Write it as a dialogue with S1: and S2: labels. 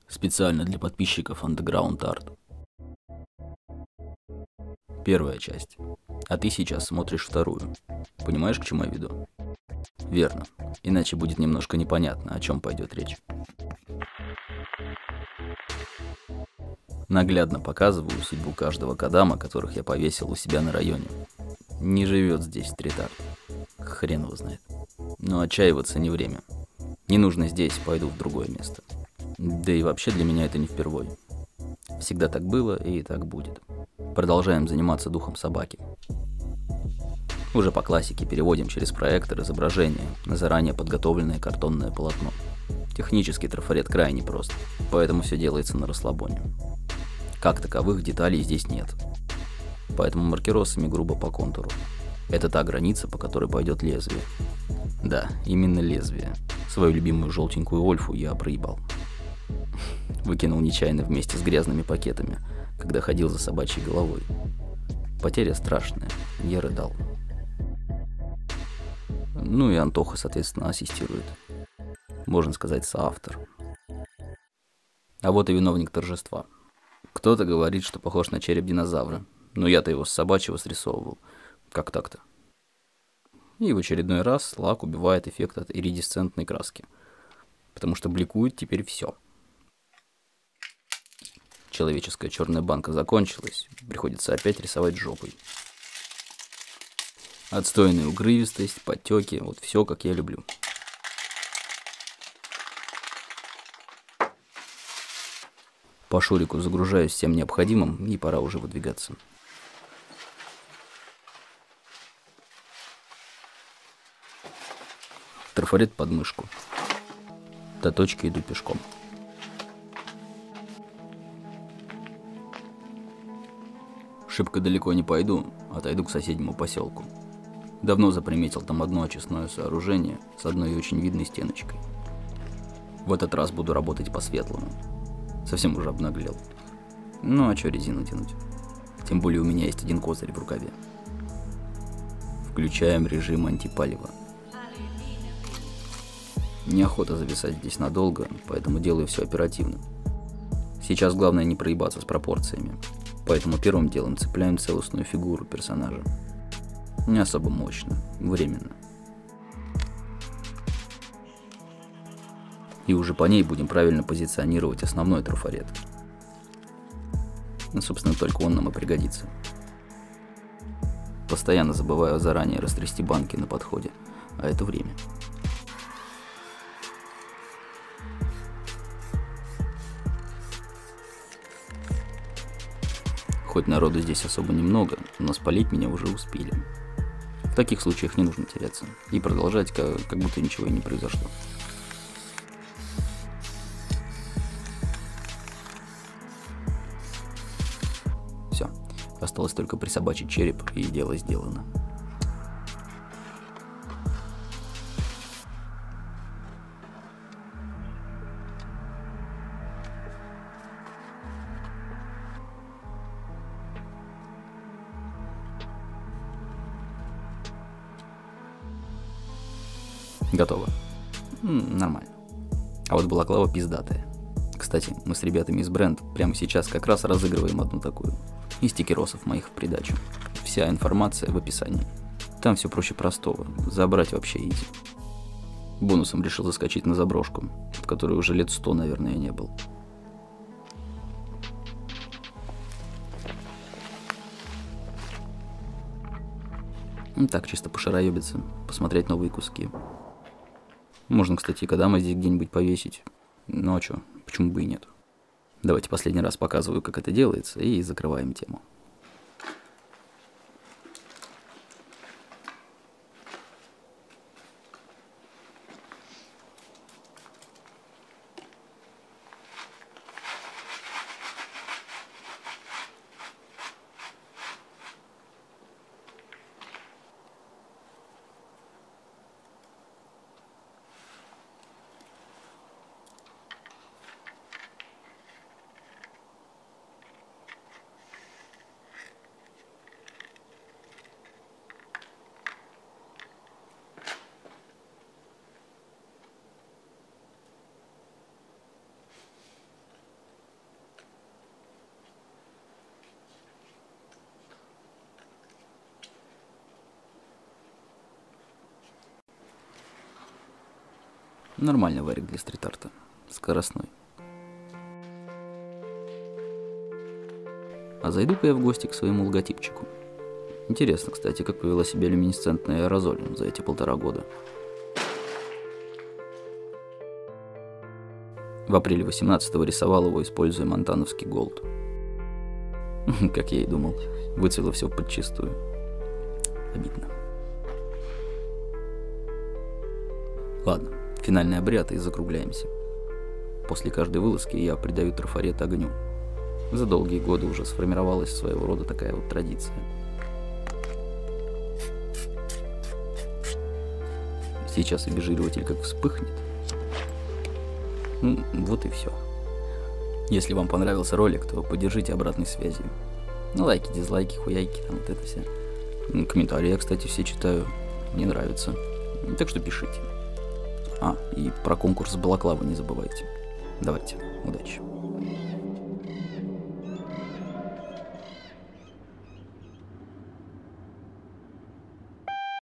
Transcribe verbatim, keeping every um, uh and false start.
S1: Специально для подписчиков Underground Art. Первая часть. А ты сейчас смотришь вторую. Понимаешь, к чему я веду? Верно. Иначе будет немножко непонятно, о чем пойдет речь. Наглядно показываю судьбу каждого кадама, которых я повесил у себя на районе. Не живет здесь стрит-арт. Хрен его знает. Но отчаиваться не время. Не нужно здесь, пойду в другое место. Да и вообще для меня это не впервой. Всегда так было и так будет. Продолжаем заниматься духом собаки. Уже по классике переводим через проектор изображение на заранее подготовленное картонное полотно. Технический трафарет крайне прост, поэтому все делается на расслабоне. Как таковых деталей здесь нет. Поэтому маркеросами грубо по контуру. Это та граница, по которой пойдет лезвие. Да, именно лезвие. Свою любимую желтенькую Ольфу я проебал. Выкинул нечаянно вместе с грязными пакетами, когда ходил за собачьей головой. Потеря страшная, я рыдал. Ну и Антоха, соответственно, ассистирует. Можно сказать, соавтор. А вот и виновник торжества. Кто-то говорит, что похож на череп динозавра, но я-то его с собачьего срисовывал. Как так-то? И в очередной раз лак убивает эффект от иридесцентной краски, потому что бликует теперь все. Человеческая черная банка закончилась, приходится опять рисовать жопой. Отстойная угрывистость, подтеки, вот все, как я люблю. По шурику загружаюсь всем необходимым, и пора уже выдвигаться. Трафарет под мышку. До точки иду пешком. Шибко далеко не пойду, отойду к соседнему поселку. Давно заприметил там одно очистное сооружение с одной очень видной стеночкой. В этот раз буду работать по-светлому. Совсем уже обнаглел. Ну а чё резину тянуть? Тем более у меня есть один козырь в рукаве. Включаем режим антипалева. Неохота зависать здесь надолго, поэтому делаю все оперативно. Сейчас главное не проебаться с пропорциями. Поэтому первым делом цепляем целостную фигуру персонажа. Не особо мощно, временно. И уже по ней будем правильно позиционировать основной трафарет. Ну, собственно, только он нам и пригодится. Постоянно забываю заранее растрясти банки на подходе, а это время. Хоть народу здесь особо немного, но спалить меня уже успели. В таких случаях не нужно теряться и продолжать, как, как будто ничего и не произошло. Все, осталось только присобачить череп, и дело сделано. Готово. М-м, нормально. А вот балаклава пиздатая. Кстати, мы с ребятами из бренд прямо сейчас как раз разыгрываем одну такую. И стикеросов моих в придачу. Вся информация в описании. Там все проще простого. Забрать вообще изи. Бонусом решил заскочить на заброшку, в которой уже лет сто, наверное, я не был. Ну, так, чисто пошароебиться, посмотреть новые куски. Можно, кстати, и кадама здесь где-нибудь повесить. Ну а чё, почему бы и нет? Давайте последний раз показываю, как это делается, и закрываем тему. Нормальный варик для стрит-арта. Скоростной. А зайду-ка я в гости к своему логотипчику. Интересно, кстати, как повела себя люминесцентный аэрозоль за эти полтора года. В апреле восемнадцатого рисовал его, используя монтановский голд. Как я и думал, выцвело все подчистую. Обидно. Ладно, финальный обряд и закругляемся. После каждой вылазки я придаю трафарет огню. За долгие годы уже сформировалась своего рода такая вот традиция. Сейчас обезжириватель как вспыхнет. Ну, вот и все. Если вам понравился ролик, то поддержите обратной связью. Ну, лайки, дизлайки, хуяйки, там вот это все. Комментарии я, кстати, все читаю. Мне нравится. Так что пишите. А, и про конкурс балаклавы не забывайте. Давайте, удачи.